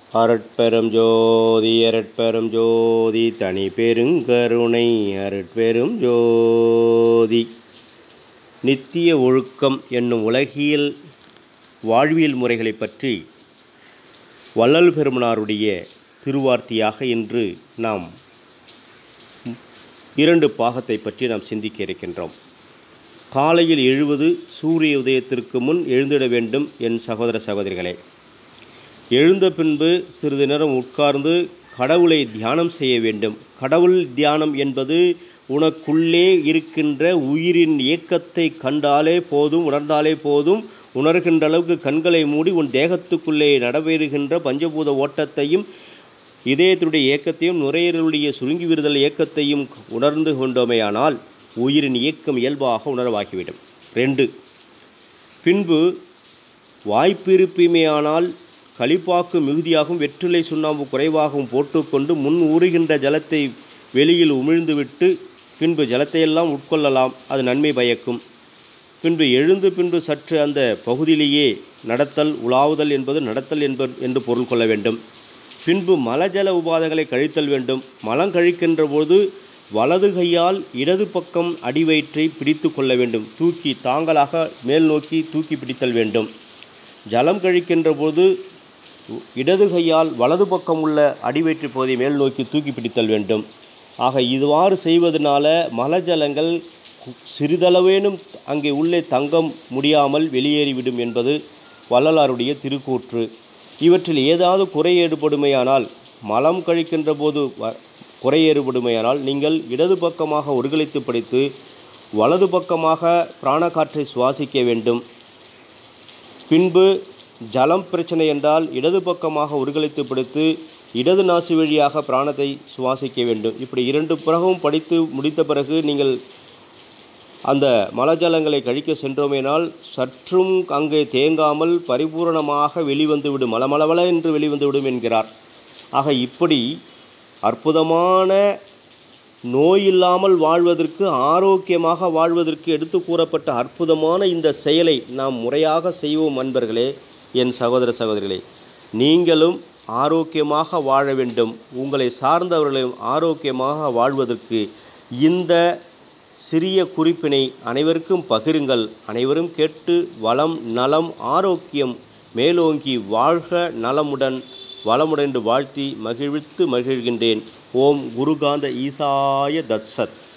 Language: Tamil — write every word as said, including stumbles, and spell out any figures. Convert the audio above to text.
அருட்பெரும் ஜோதி அருட்பெரும் ஜோதி தனி பெருங்கருணை அருட்பெரும் ஜோதி. நித்திய ஒழுக்கம் என்னும் உலகியல் வாழ்வியல் முறைகளை பற்றி வள்ளல் பெருமானாருடைய திருவார்த்தையாக இன்று நாம் இரண்டு பாகத்தை பற்றி நாம் சிந்திக்க இருக்கின்றோம். காலையில் எழுவது சூரிய உதயத்திற்கு முன் எழுந்திட வேண்டும் என் சகோதர சகோதரிகளே. எழுந்த பின்பு சிறிது நேரம் உட்கார்ந்து கடவுளை தியானம் செய்ய வேண்டும். கடவுள் தியானம் என்பது உனக்குள்ளே இருக்கின்ற உயிரின் இயக்கத்தை கண்டாலே போதும், உணர்ந்தாலே போதும். உணர்கின்ற அளவுக்கு கண்களை மூடி உன் தேகத்துக்குள்ளே நடைபெறுகின்ற பஞ்சபூத ஓட்டத்தையும் இதயத்துடைய இயக்கத்தையும் நுரையீரலுடைய சுருங்கி விடுதல் இயக்கத்தையும் உணர்ந்து கொண்டோமேயானால் உயிரின் இயக்கம் இயல்பாக உணர்வாகிவிடும். ரெண்டு, பின்பு வாய்ப்பிருப்புமேயானால் களிப்பாக்கு மிகுதியாகவும் வெற்றிலை சுண்ணாம்பு குறைவாகவும் போட்டுக்கொண்டு முன் ஊறுகின்ற ஜலத்தை வெளியில் உமிழ்ந்துவிட்டு பின்பு ஜலத்தையெல்லாம் உட்கொள்ளலாம். அது நன்மை பயக்கும். பின்பு எழுந்து பின்பு சற்று அந்த பகுதியிலேயே நடத்தல் உலாவுதல் என்பது நடத்தல் என்பது என்று பொருள் கொள்ள வேண்டும். பின்பு மலஜல உபாதைகளை கழித்தல் வேண்டும். மலம் கழிக்கின்ற போது வலது கையால் இடது பக்கம் அடிவயிற்றை பிடித்து கொள்ள வேண்டும். தூக்கி தாங்களாக மேல் நோக்கி தூக்கி பிடித்தல் வேண்டும். ஜலம் கழிக்கின்ற போது இடது கையால் வலது பக்கம் உள்ள அடிவயிற்று பகுதியை மேல் நோக்கி தூக்கி பிடித்தல் வேண்டும். ஆக இதுவாறு செய்வதனால மலஜலங்கள் சிறிதளவேனும் அங்கே உள்ளே தங்க முடியாமல் வெளியேறிவிடும் என்பது வள்ளலாருடைய திருக்கூற்று. இவற்றில் ஏதாவது குறை ஏற்படுமையானால், மலம் கழிக்கின்ற போது குறை ஏற்படுமையானால் நீங்கள் இடது பக்கமாக ஒருங்கிணைத்து படித்து வலது பக்கமாக பிராணக்காற்றை சுவாசிக்க வேண்டும். பின்பு ஜலம் பிரச்சனை என்றால் இடது பக்கமாக ஒருங்கிணைத்து பிடித்து இடது நாசி வழியாக பிராணத்தை சுவாசிக்க வேண்டும். இப்படி இரண்டு பிறகும் படித்து முடித்த பிறகு நீங்கள் அந்த மலஜலங்களை கழிக்க சென்றோமேனால் சற்றும் அங்கே தேங்காமல் பரிபூரணமாக வெளிவந்துவிடும், மலமளவள என்று வெளிவந்துவிடும் என்கிறார். ஆக இப்படி அற்புதமான நோயில்லாமல் வாழ்வதற்கு, ஆரோக்கியமாக வாழ்வதற்கு எடுத்து கூறப்பட்ட அற்புதமான இந்த செயலை நாம் முறையாக செய்வோம். அன்பர்களே, என் சகோதர சகோதரிகளே, நீங்களும் ஆரோக்கியமாக வாழ வேண்டும். உங்களை சார்ந்தவர்களையும் ஆரோக்கியமாக வாழ்வதற்கு இந்த சிறிய குறிப்பினை அனைவருக்கும் பகிருங்கள். அனைவரும் கேட்டு வளம் நலம் ஆரோக்கியம் மேலோங்கி வாழ்க நலமுடன் வளமுடன் வாழ்த்தி மகிழ்வித்து மகிழ்கின்றேன். ஓம் குருகாந்த ஈசாய தத்சத்.